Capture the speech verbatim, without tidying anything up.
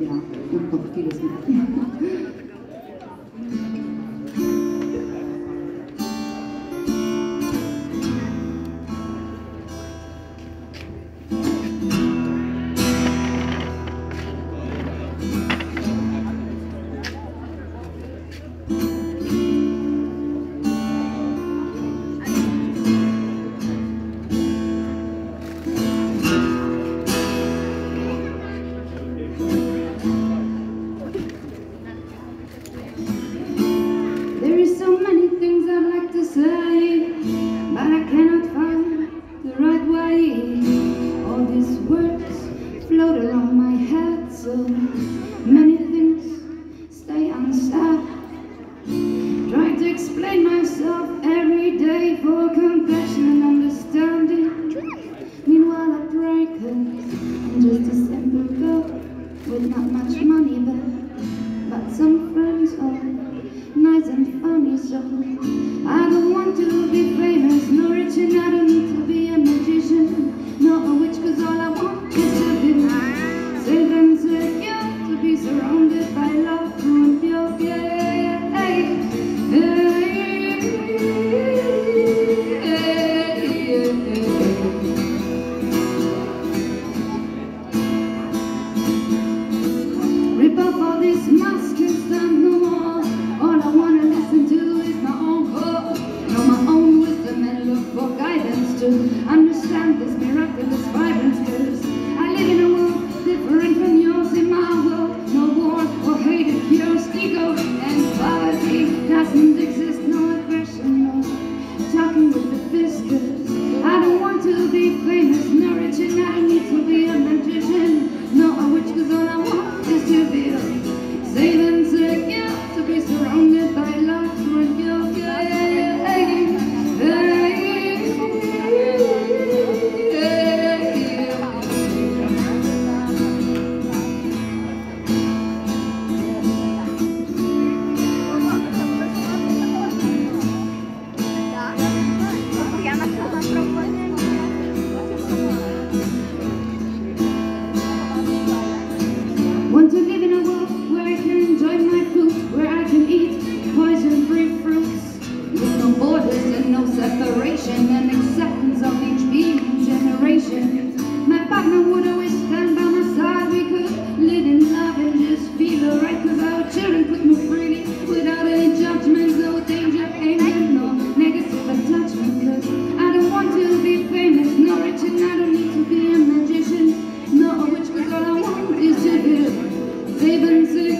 ja, und noch vieles mehr. Float along my head, so many things stay unsaid. Trying to explain myself every day for compassion and understanding. Meanwhile I break it. I'm just a simple girl with not much money, but but some friends are nice and funny. So I don't want to be famous, nor rich, and I don't need to be a magician, nor a witch, 'cause all I want is to be safe and secure, to be surrounded by love and pure. Yeah, hey, hey, hey, hey. Rip off all these masks and stand no more. All I wanna listen to is my own call, know my own wisdom and look for guidance to understand this miraculous vibrance. 'Cause I live in a world different from yours. In my world, no war or hate, it cures ego and poverty doesn't exist. No aggression, no talking with the fist. 'Cause I don't want to be famous, no rich, and I don't need to be a magician, no a witch, 'cause all I want is to be safe and secure, to be surrounded by love and pure. Yeah, yeah, hey, hey, hey. Want to live in a world where I can enjoy my food, where I can eat poison-free fruits, with no borders and no separation, and acceptance of each being generation. My partner would always stand by my side. We could live in love and just feel alright, 'cause our children could move freely without any judgment, no danger, anger, no negative attachment. 'Cause I don't want to be famous, no rich, and I don't need to be a magician, no a witch, 'cause all I want is to be safe and secure.